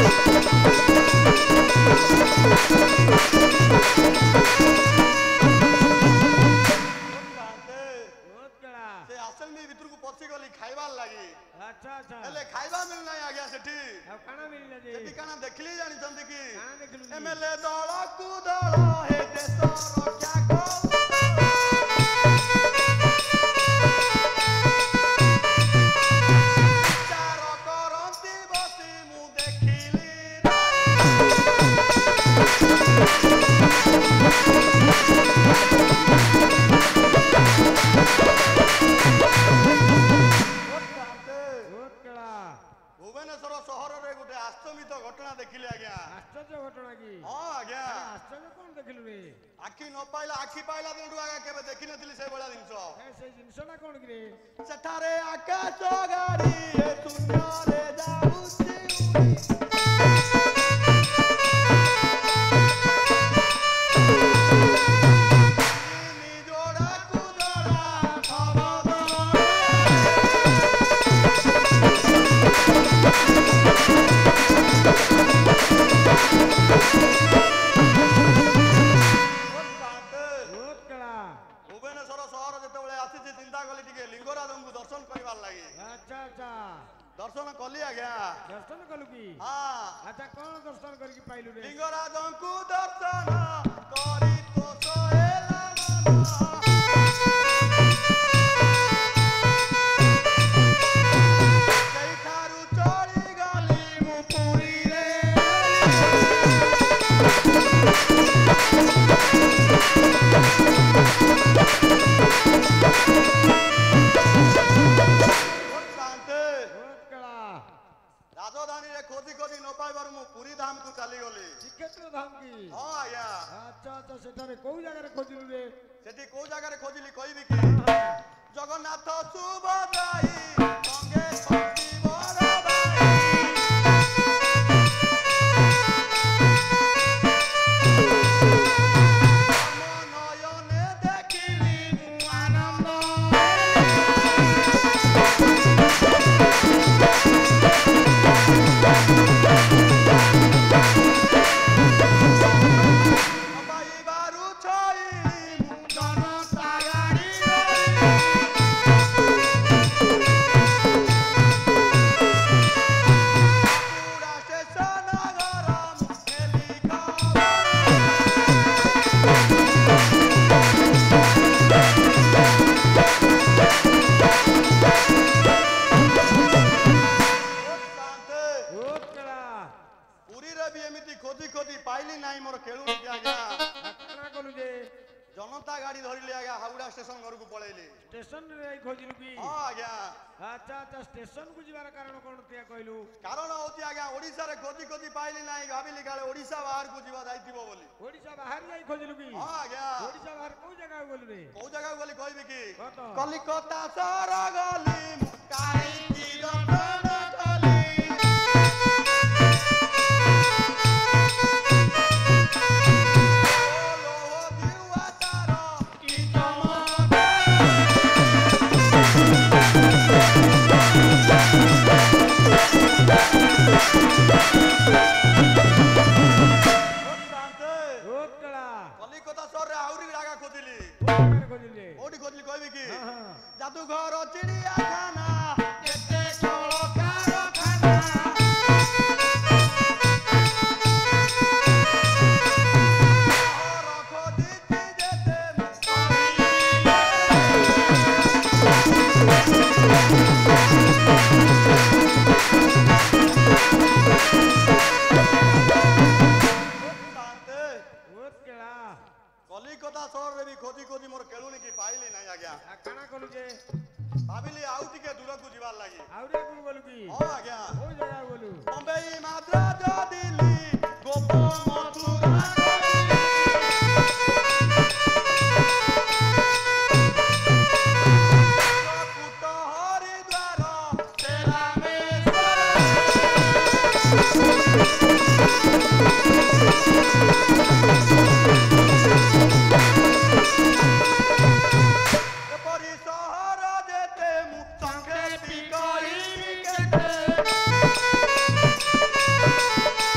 अच्छा अच्छा हेले खाइबा मिलना आज्ञा सेठी अब काना मिलला जे सेठी काना देखली जानि चंदी की काना देखलु एमएलए दଳ कु दଳ हे देश रक्षा को चार करंती बसी मु देखिली भुवनेश्वर सहर रे गोटे आश्चर्यित घटना देखिले आज्ञा आश्चर्य घटना की हां आज्ञा आश्चर्य कोन देखिलु रे आखि न पाइला आखि पाइला दिनटू आज्ञा केबे देखि नथिली से बळा जिंस से जिंसना कोन की रे सेठारे आकाश गाड़ी ए शून्य रे जाउची नी जोड़ा कु जोड़ा खबर भुवनेश्वर सहर जेतेबेले आसी चिंता कली टिके लिंगराज को दर्शन करबार लागि अच्छा अच्छा दर्शन कली आज्ञा दर्शन कलु की हां अच्छा कोन दर्शन कर की पाइलु रे लिंगराज को दर्शन करी तो सोहेला मन कई थारु चढ़ी गली मु पुरी रे राजधानी रे खोजी खोजी न पाइबार मु पुरी धाम को चली गली श्रीक्षेत्र धाम की हां आया अच्छा अच्छा सेठारे कोउ जगह रे खोजिलु रे सेठी को जगह रे खोजिली कहबी की जगन्नाथ सुभद्राई संगे शक्ति बरबाई नयने देखिली मु आनंद अबाई बारू छई मुंडन सागाड़ी पूरा स्टेशन गरम खेली पुरी रे भी एमिति खोजी खोजी पाइली नाही मोर केळु आज्ञा काना कलु जे जनता गाड़ी धरिले आज्ञा हावड़ा स्टेशन घर को पळेली स्टेशन रे खोजिलु की हां आज्ञा अच्छा अच्छा स्टेशन को जिबार कारण कोन तिया कहलु कारण होती आज्ञा ओडिसा रे खोजी खोजी पाइली नाही भाबिली काले ओडिसा बाहर को जीवा जाइतिबो बोली ओडिसा बाहर जाई खोजिलु की हां आज्ञा ओडिसा बाहर कोउ जगह बोलु रे को जगह बोली कहबी की कत कलिकता सर गली मुकाई की रतन गली बोलो दिवा तारो की चमक कलिकता सर रे आउरी जागा खोजिली खोजिले ओडी खोजिली कहबी की हां हां जादूघर चिड़ियाखाना केते कल कारखाना और खोजिती जेते कलिकता शहर रे भी खोजी खोजी मोर केलुनी की पाइली नाही आज्ञा काना कलु जे भाबिली आउ टिके दूर को जीवार लागि आउरे को बोलु की हां आज्ञा कोउ जगह बोलु बम्बई माद्राज दिल्ली गोपा मथुरा कुट हरिद्वार एपरी सहर जेते मु संगे पिकरी केते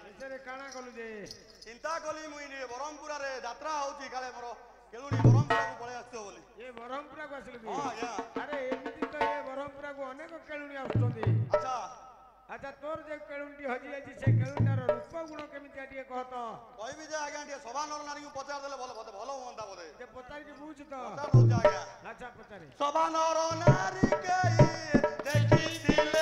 ବିଷୟରେ କାଣା କଲୁ ଯେ ଚିନ୍ତା କଲି ମୁଇଁ ବ୍ରହ୍ମପୁରରେ ଯାତ୍ରା ହଉଛି କାଳେ ମୋର କେଳୁଣି ବ୍ରହ୍ମପୁରକୁ ପଳେଇ ଆସିବ ବୋଲି। ଏ ବ୍ରହ୍ମପୁରାକୁ ଆସିଲୁ କି? ହଁ ଆଜ୍ଞା। ଆରେ ଏମିତି ତ ଏ ବ୍ରହ୍ମପୁରାକୁ ଅନେକ କେଳୁଣି ଆସୁଛନ୍ତି। ଆଚ୍ଛା ଆଚ୍ଛା ତୋର ଯେ କେଳୁଣିଟି ହଜି ଯାଇଛି ସେ କେଳୁଣିଟାର ରୂପ ଗୁଣ କେମିତିଆ ଟିକେ କହ ତ। କହିବି ଯେ ଆଜ୍ଞା ଟିକେ ସଭାନର ନାରୀଙ୍କୁ ପଚାରିଦେଲେ ଭଲ ଭଲ ହୁଅନ୍ତା ବୋଧେ। ଯେ ପଚାରିକି ବୁଝୁ ତ। ପଚାରି ଦଉଛି ଆଜ୍ଞା। ଆଚ୍ଛା ପଚାରେ। ସଭାନର ନାରୀ କେହି ଦେଖିଥିଲେ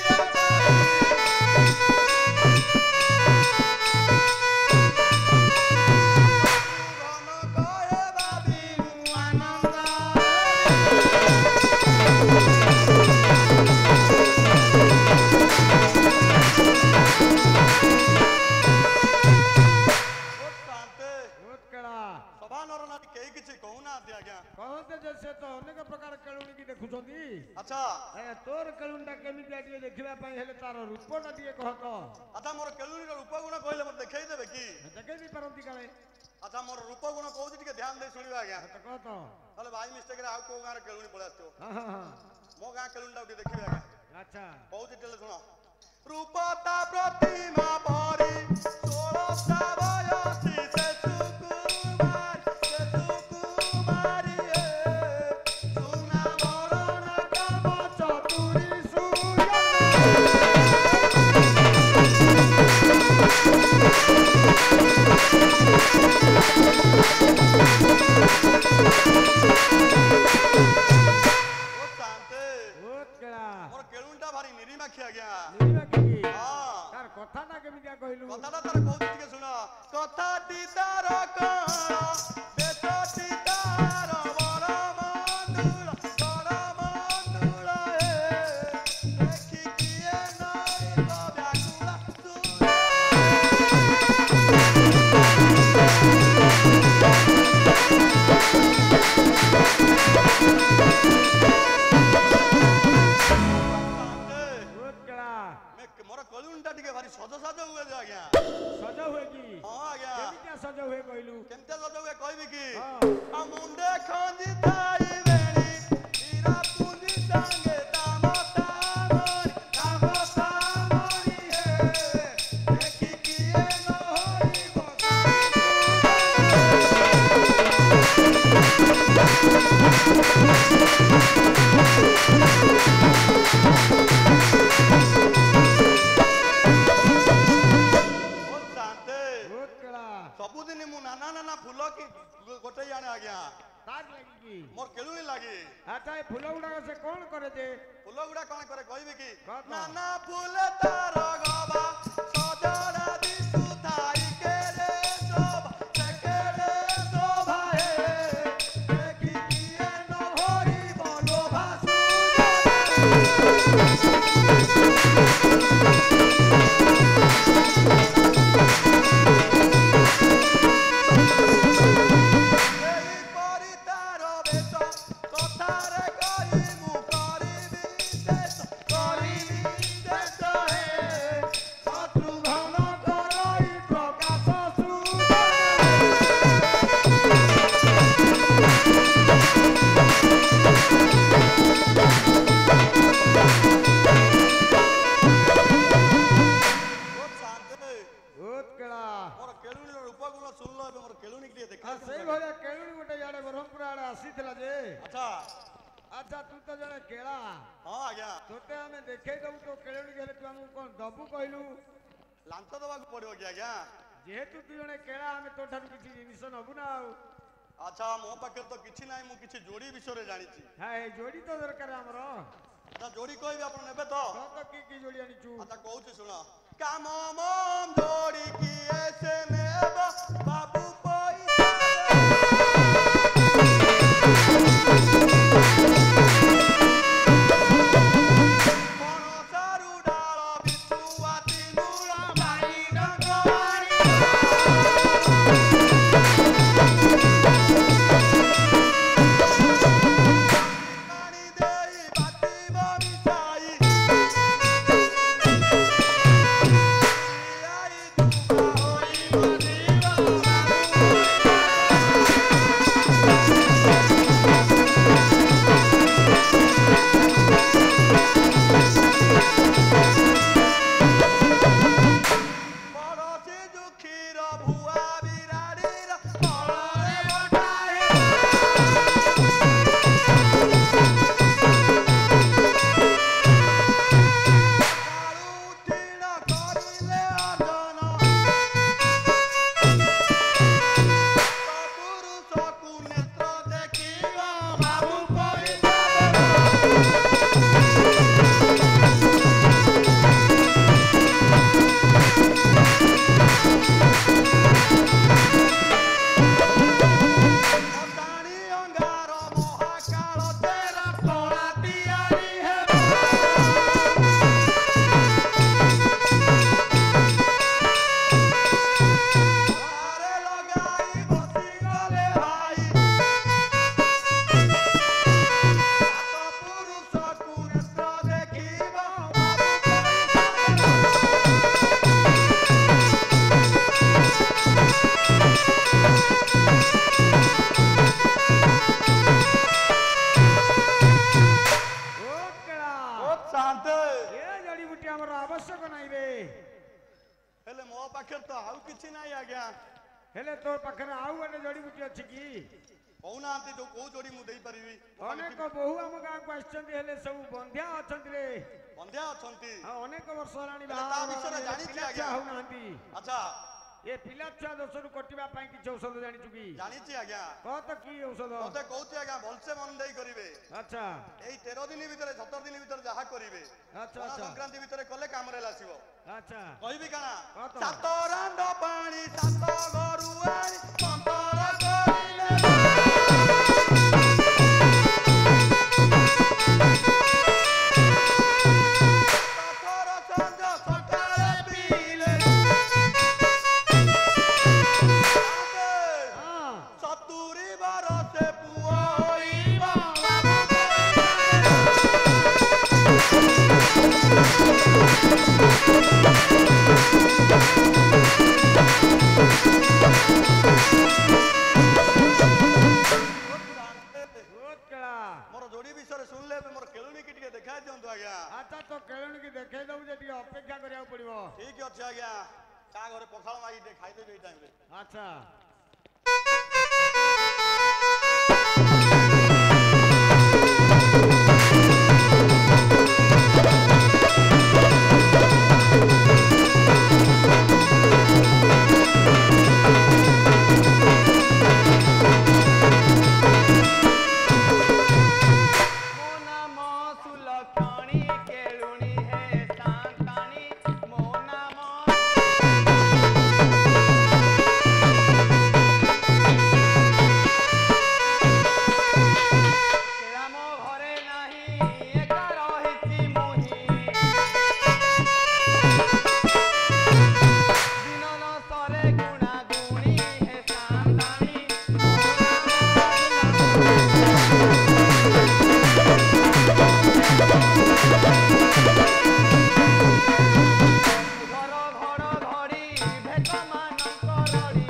ସଭାନର ନାରୀ କେହି କିଛି କହୁନାହାନ୍ତି ଆଜ୍ଞା। କହନ୍ତେ ଯେ ସେ ତ ଅନେକ ପ୍ରକାର କେଳୁଣି କି ଦେଖୁଛନ୍ତି। ଆଚ୍ଛା ତୋର କେଳୁଣିଟା କେମିତିଆ ଟିକେ ଦେଖିବା ପାଇଁ ହେଲେ ତାର ରୂପଟା ଟିକେ କହ ତ। ଆଚ୍ଛା ମୋର କେଳୁଣିର ରୂପ ଗୁଣ କହିଲେ ମୋତେ ଦେଖେଇଦେବେ କି? ଦେଖେଇ ଦେଇ ପାରନ୍ତି କାଳେ। ଆଚ୍ଛା ମୋର ରୂପ ଗୁଣ କହୁଛି ଟିକେ ଧ୍ୟାନ ଦେଇ ଶୁଣିବା ଆଜ୍ଞା। କହ ତ। ତାହେଲେ ବାଇ ମିଷ୍ଟେକରେ ଆଉ କୋଉ ଗାଁରେ କେଳୁଣି ପଳେଇ ଆସିଥିବ। ହଁ ହଁ ହଁ ମୋ ଗାଁ କେଳୁଣିଟାକୁ ଟିକେ ଦେଖିବେ ଆଜ୍ଞା। ଆଚ୍ଛା କହୁଛି ଟିକେ ଶୁଣ। ରୂପତା ପ୍ରତିମା ପରି 16ଟା ବୟସୀ ସେ ସୁକୁମାରୀ ସୁନା ବରଣ କାମ ଚତୁରୀ ମୋର କେଳୁଣିଟା ଭାରି ନିରିମାଖି ଆଜ୍ଞା। ତାର କଥାଟା କେମିତିଆ କହିଲୁ? କଥାଟା ତାର କହୁଛି ଟିକେ ଶୁଣ। କଥାଟି ତାର କଣ ଦେଶଟି ତାର ବଡ଼ ମଣ୍ଡୁଳ ଦେଖି କିଏ ନଇବ ବ୍ୟାକୁଳ ମୋର କେଳୁଣିଟା ଟିକେ ଭାରି ସଜସାଜ ହୁଏ ଯେ ଆଜ୍ଞା। ସଜ ହୁଏ କି? ହଁ ଆଜ୍ଞା। କେମିତିଆ ସଜ ହୁଏ କହିଲୁ? କେମିତିଆ ସଜ ହୁଏ କହିବି କି? ହଁ। ମୁଣ୍ଡେ ଖଞ୍ଜି ଥାଇ ବେଣୀ ହୀରା ପୁଞ୍ଜି ସାଙ୍ଗେ ଦାମ ତାମରି ଦେଖି କିଏ ନହରିବ ସବୁଦିନ ମୁଁ ନାନା ନାନା ଫୁଲ କି ଗୋଟେ ଆଣେ ଆଜ୍ଞା। ମୋର କେଳୁଣି ଲାଗି। ଆଚ୍ଛା ଏ ଫୁଲ ଗୁଡାକ ସେ କଣ କରେ ଯେ? ଫୁଲ ଗୁଡା କଣ କରେ କହିବି କି? ନାନା ଫୁଲ ତାର ଗବା ସଜଡ଼ା ଦିଶୁ ଥାଇ କେରେ ଶୋଭା ଦେଖି କିଏ ନହରିବ ଲୋଭା ସେଇଭଳିଆ କେଳୁଣି ଗୋଟେ ଇଆଡେ ବ୍ରହ୍ମପୁର ଆଡେ ଆସିଥିଲା ଯେ। ଆଚ୍ଛା ତୁ ତ ଜଣେ କେଳା। ହଁ ଆଜ୍ଞା। ତୋତେ ଆମେ ଦେଖେଇ ଦବୁ ତୋ କେଳୁଣି ହେଲେ ତୁ ଆମକୁ କଣ ଦବୁ କହିଲୁ? ଲାଞ୍ଚ ଦବାକୁ ପଡିବ କି ଆଜ୍ଞା? ଯେହେତୁ ତୁ ଜଣେ କେଳା ଆମେ ତୋ ଠାରୁ କିଛି ଜିନିଷ ନବୁ ନା ଆଉ। ଆଚ୍ଛା ମୋ ପାଖରେ ତ କିଛି ନାହିଁ ମୁଁ କିଛି ଯୋଡି ବିଷୟରେ ଜାଣିଛି। ଏ ଯୋଡି ତ ଦରକାର ଆମର। ଆଚ୍ଛା ଯୋଡି କହିବି ଆପଣ ନେବେ ତ? କି ଯୋଡି ଆଣିଛୁ? ଆଚ୍ଛା କହୁଛି ଶୁଣ। କାମ ମମ ଯୋଡି କିଏ ସେ ନେବ ବାବୁ ପଇସା କଣ ସାରୁ ଡାଳ ବିଛୁଆ ତିନୁଳା ଭାଇ ଡଙ୍ଗବାଣୀ ପାଣି ଦେଇ ବାଟିବ ମିଶାଇ ଭୁଆ ବିରାଡ଼ିର ତଳରେ ବଟାଏ ସକାଳୁ ଉଠିଣ କରିଲେ ଅଜନ ପୁରୁଷକୁ ନେତ୍ର ଦେଖିବ ବାବୁ ପଇସା ଅଟାଣି ଅଙ୍ଗାର ମହାକାଳ ତେରା କଳା ତିଆରି ହେବ ଘରେ ଲଗାଇ ବସିଗଲେ ଭାଇ ସାତ ପୁରୁଷକୁ ନେତ୍ର ଦେଖିବ ବାବୁ ବହୁତ ଶାନ୍ତ ଏ ଜଡ଼ିବୁଟି ଆମର ଆବଶ୍ୟକ ନାହିଁ ରେ। ହେଲେ ମୋ ପାଖରେ ତ ଆଉ କିଛି ନାହିଁ ଆଜ୍ଞା ହେଲେ ତୋ ପାଖରେ ଆଉ ଗୋଟେ ଜଡ଼ିବୁଟି ଅଛି କି? କହୁନାହାନ୍ତି ଯୋଉ କୋଉ ଯୋଡ଼ି ମୁଁ ଦେଇପାରିବି ଅନେକ ବୋହୁ ଆମ ଗାଁକୁ ଆସିଛନ୍ତି ହେଲେ ସବୁ ବନ୍ଧ୍ୟା ଅଛନ୍ତି ରେ। ବନ୍ଧ୍ୟା ଅଛନ୍ତି ଆଉ ଅନେକ ବର୍ଷ ହେଲାଣି ହେଲେ ତା ବିଷୟରେ ଜାଣିଛି ଆଜ୍ଞା ହଉନାହାନ୍ତି। ଆଚ୍ଛା ଏ ପିଲା ଛୁଆ ଦୋଷରୁ କଟିବା ପାଇଁ କିଛି ଔଷଧ ଜାଣିଛୁ କି? ଜାଣିଛି ଆଜ୍ଞା କହ ତ କି ଔଷଧ? ମତେ କହୁଛି ଆଜ୍ଞା ଭଲସେ ମନ ଦେଇ କରିବେ ଆଚ୍ଛା ଏଇ 13 ଦିନ ଭିତରେ 17 ଦିନ ଭିତରେ ଯାହା କରିବେ ଆଚ୍ଛା, ପଣା ଆଚ୍ଛା। ସଂକ୍ରାନ୍ତି ଭିତରେ କଲେ କାମରେ ଆସିବ ଆଚ୍ଛା କହିବି କାଣା କହ ତ। ସାତ ରାଣ୍ଡ ପାଣି ସାତ ଘରୁ ଆଣି ସନ୍ତର କରିଲେ ସତର ସଞ୍ଜ ସକାଳେ ପିଇଲେ ହଁ 70 ବରଷେ ପୁଅ ହୋଇବ ବହୁତ କେଳା। ମୋର ଯୋଡ଼ି ବିଷୟରେ ଶୁଣିଲେ ଏବେ ମୋର କେଳୁଣିକି ଟିକେ ଦେଖାଇ ଦିଅନ୍ତୁ ଆଜ୍ଞା ଆଚ୍ଛା ତୋ କେଳୁଣିକି ଦେଖେଇ ଦବୁ ଯେ ଟିକେ ଅପେକ୍ଷା କରିବାକୁ ପଡିବ। ଠିକ ଅଛି ଆଜ୍ଞା କାହା ଘରେ ପଖାଳ ମାଗି ଟିକେ ଖାଇଦେବି ଏଇ ଟାଇମରେ ଆଚ୍ଛା ମୋ ନାମ ସୁଲକ୍ଷଣୀ କେଳୁଣି ହେ ସାନ୍ତାଣୀ ମୋ ନାମ କେଳା ମୋ ଘରେ ନାହିଁ ଏକା ରହିଛି ମୁହିଁ ଦିନ ନ ସରେ ଗୁଣା ଗୁଣି ହେ ସାନ୍ତାଣୀ ମୋ ଘର ଘଡ଼ ଘଡ଼ି ଭେଟ ମାନଙ୍କ ରଡ଼ି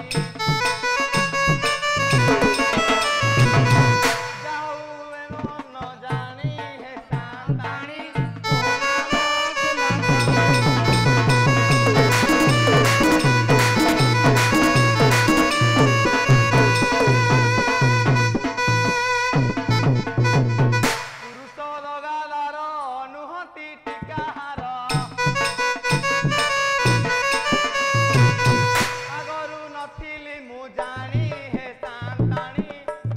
ଯାଉ ଏ ମନ ଜାଣି ହେ ସାନ୍ତାଣୀ ପୁରୁଷ ଲଗାଦାର ନୁହନ୍ତି ଟିକାହାର ଆଗରୁ ନଥିଲି ମୁଁ ଜାଣି ହେ ସାନ୍ତାଣୀ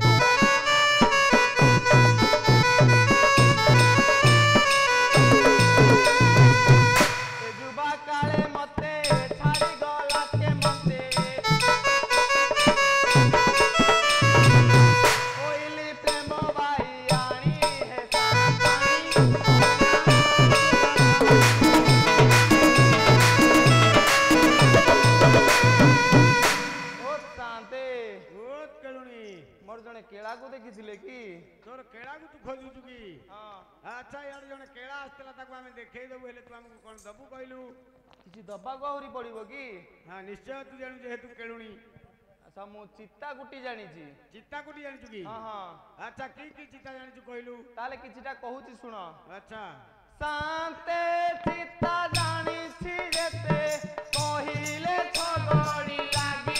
ଏ ଯୁବା କାଳେ ମତେ ଛାଡ଼ିଗଲା କେ ମତେ କୋଇଲି ପ୍ରେମ ବାଇ ଆଣି ହେ ସାନ୍ତାଣୀ ବହୁତ ଶାନ୍ତେ ବହୁତ କେଳୁଣି। ମୋର ଜଣେ କେଳାକୁ ଦେଖିଥିଲେ କି ତୋର କେଳାକୁ ତୁ ଖୋଜୁଛୁ କି? ହଁ ଆଚ୍ଛା ଇଆଡେ ଜଣେ କେଳା ଆସିଥିଲା ତାକୁ ଆମେ ଦେଖେଇ ଦବୁ ହେଲେ ତୁ ଆମକୁ କଣ ଦବୁ କହିଲୁ? କିଛି ଦବାକୁ ଆହୁରି ପଡିବ କି ହଁ ନିଶ୍ଚୟ ତୁ ଜାଣୁ ଯେହେତୁ କେଳୁଣି। ଆଚ୍ଛା ମୁଁ ଚିତା କୁଟି ଜାଣିଛି ଚିତା କୁଟି ଜାଣିଛୁ କି? ହଁ ହଁ ଆଚ୍ଛା କି କି ଚିତା ଜାଣିଛୁ କହିଲୁ? ତାହେଲେ କିଛିଟା କହୁଛି ଶୁଣ ଆଚ୍ଛା ଶାନ୍ତେ ଚିତା ଜାଣିଛି ଯେତେ କହିଲେ ଛଗଡ଼ି ଲାଗି